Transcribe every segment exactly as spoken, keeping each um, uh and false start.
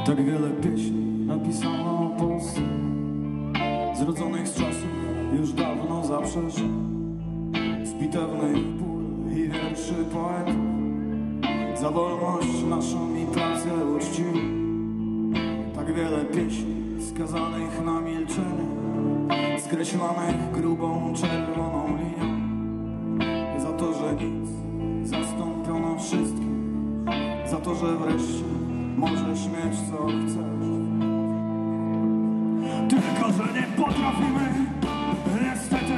Tak wiele pieśni napisano o Polsce, zrodzonych z czasów już dawno zaprzeczeń, z bitewnych ból i wierszy poetów, za wolność naszą i pracę uczciwą. Tak wiele pieśni skazanych na milczenie, skreślonych grubą czerwoną linią, za to, że nic zastąpiono wszystkim, za to, że wreszcie możesz mieć co chcesz. Tylko że nie potrafimy niestety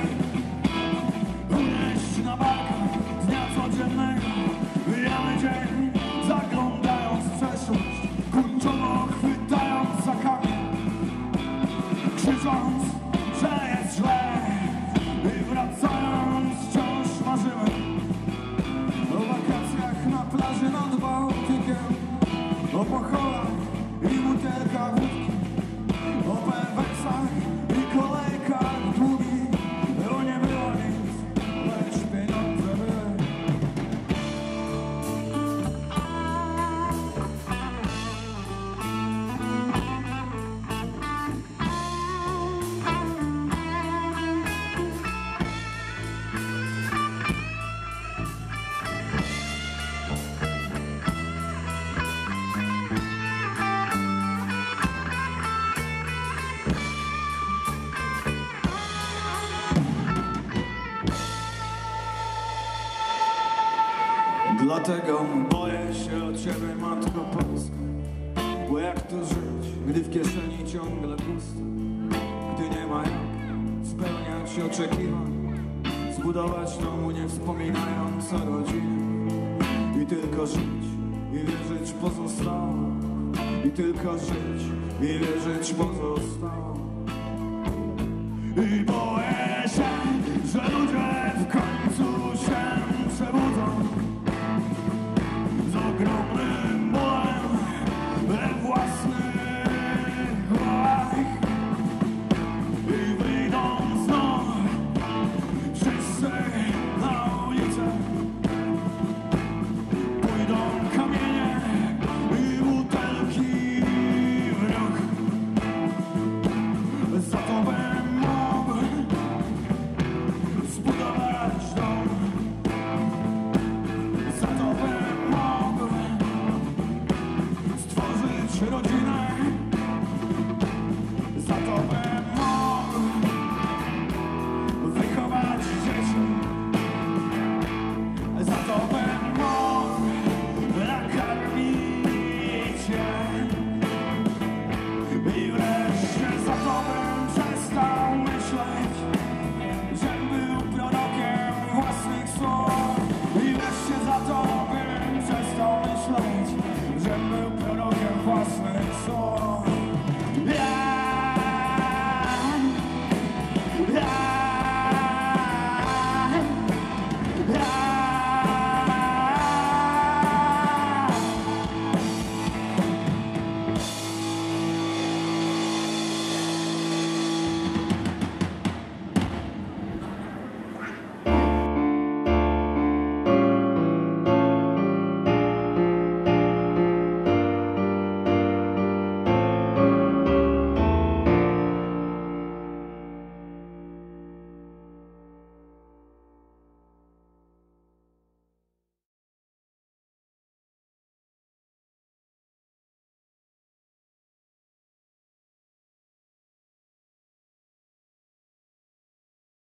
unieść na barkach dnia codziennego. Mijamy dzień, zaglądając w przeszłość, kurczowo chwytając za kamień, krzycząc, że jest źle, i wracając wciąż marzymy o wakacjach na plaży nad Bałtykiem, o pocholach i butelkach wódki, o peweksach i kolejkach długich. Bo nie było nic, lecz pieniądze były. Dlatego boję się o ciebie, matko Polska, bo jak to żyć, gdy w kieszeni ciągle pusto, gdy nie ma jak spełniać oczekiwań, zbudować domu nie wspominając o rodzinie, i tylko żyć i wierzyć pozostało, i tylko żyć i wierzyć pozostało. I boję się, że ludzie w końcu się przebudzą z ogromnym bólem we własnych głowach i wyjdą znów wszyscy na ulicę. Pójdą kamienie i butelki w ruch. Za to bym mógł zbudować dom. Za to bym mógł stworzyć rodzinę.